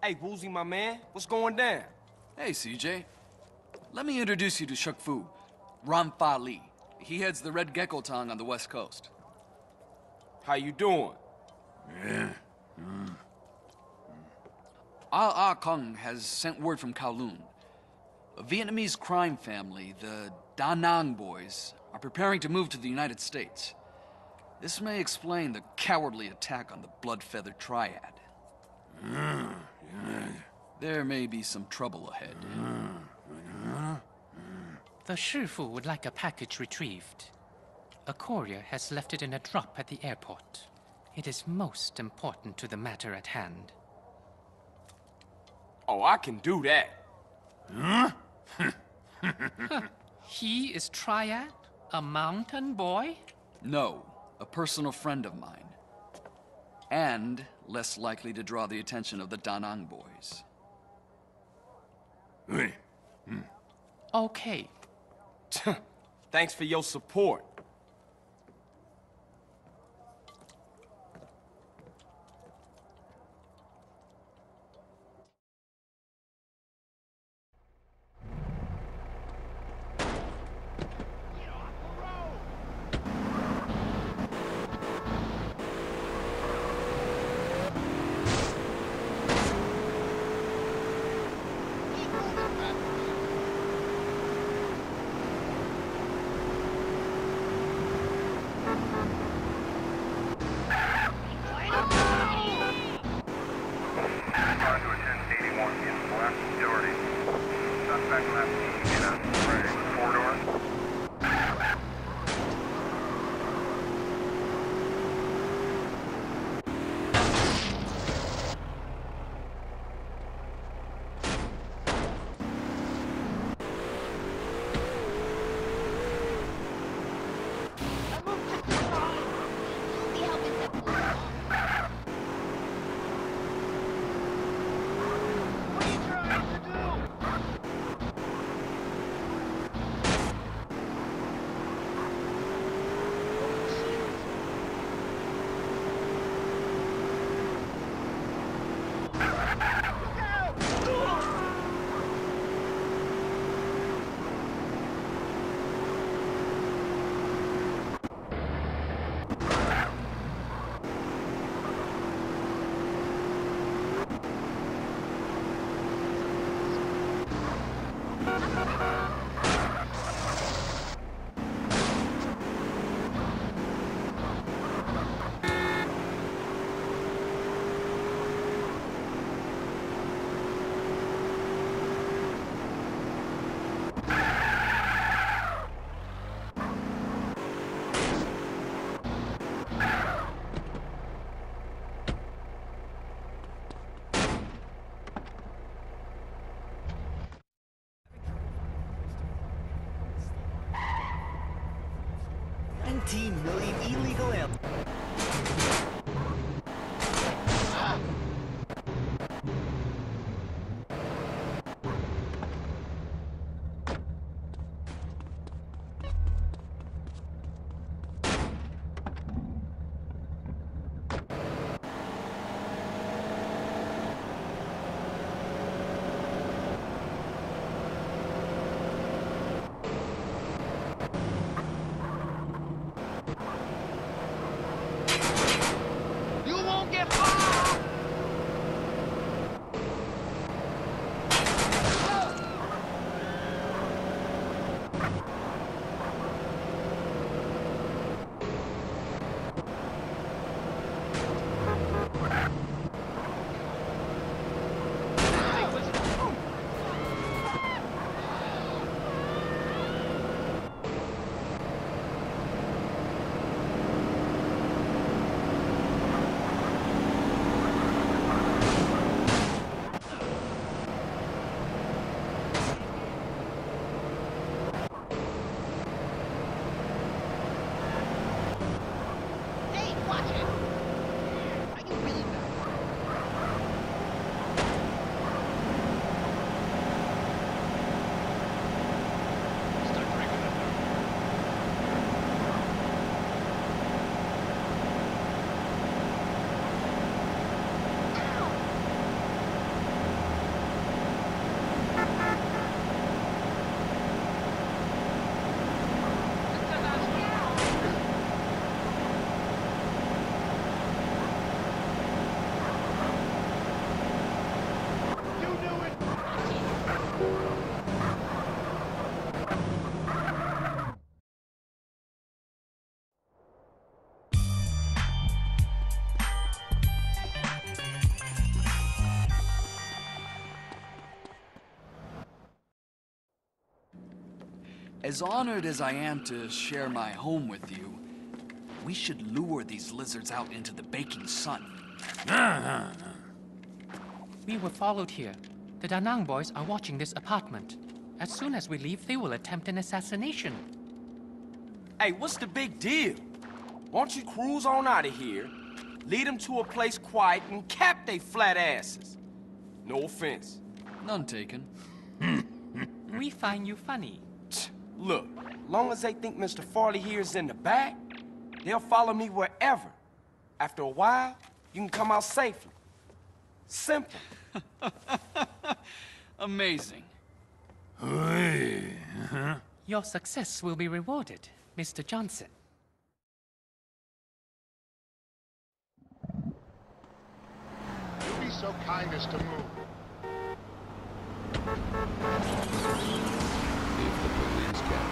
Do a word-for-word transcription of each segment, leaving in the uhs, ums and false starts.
Hey, Woozie, my man, what's going down? Hey, C J. Let me introduce you to Shuk Fu, Ran-Fa Li. He heads the Red Gecko Tong on the west coast. How you doing? Yeah. Mm. Ah Ah Kung has sent word from Kowloon. A Vietnamese crime family, the Da Nang boys, are preparing to move to the United States. This may explain the cowardly attack on the Blood-Feather Triad. Mm. Yeah. There may be some trouble ahead. Mm. The Shifu would like a package retrieved. A courier has left it in a drop at the airport. It is most important to the matter at hand. Oh, I can do that. Huh? He is Triad? A mountain boy? No, a personal friend of mine. And less likely to draw the attention of the Da Nang boys. Okay. Thanks for your support. nineteen million illegal amp. As honored as I am to share my home with you, we should lure these lizards out into the baking sun. We were followed here. The Da Nang boys are watching this apartment. As soon as we leave, they will attempt an assassination. Hey, what's the big deal? Why don't you cruise on out of here, lead them to a place quiet, and cap they flat asses? No offense. None taken. We find you funny. Look, long as they think Mister Farley here is in the back, they'll follow me wherever. After a while, you can come out safely. Simple. Amazing. Your success will be rewarded, Mister Johnson. You'll be so kind as to move. If the police can.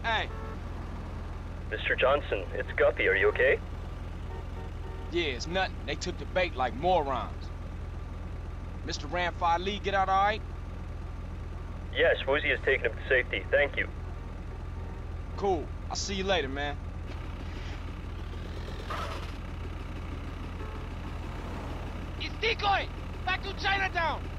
Hey. Mister Johnson, it's Guppy. Are you okay? Yeah, it's nothing. They took the bait like morons. Mister Ramfire Lee get out all right? Yes, Woozie has taken him to safety. Thank you. Cool. I'll see you later, man. It's decoy! Back to Chinatown!